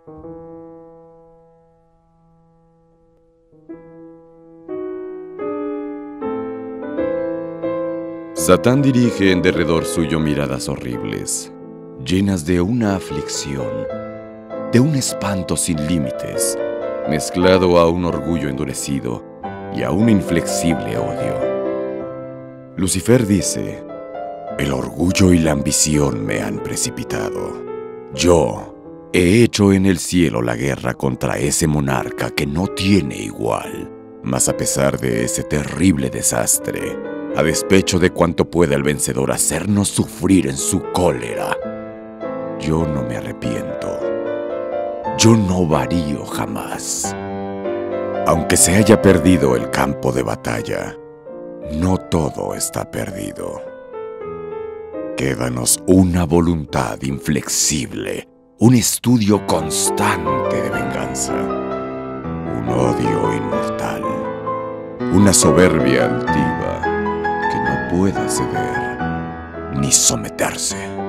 Satán dirige en derredor suyo miradas horribles, llenas de una aflicción, de un espanto sin límites, mezclado a un orgullo endurecido y a un inflexible odio. Lucifer dice: el orgullo y la ambición me han precipitado. Yo he hecho en el cielo la guerra contra ese monarca que no tiene igual. Mas a pesar de ese terrible desastre, a despecho de cuanto pueda el vencedor hacernos sufrir en su cólera, yo no me arrepiento. Yo no varío jamás. Aunque se haya perdido el campo de batalla, no todo está perdido. Quédanos una voluntad inflexible, un estudio constante de venganza, un odio inmortal, una soberbia altiva que no pueda ceder ni someterse.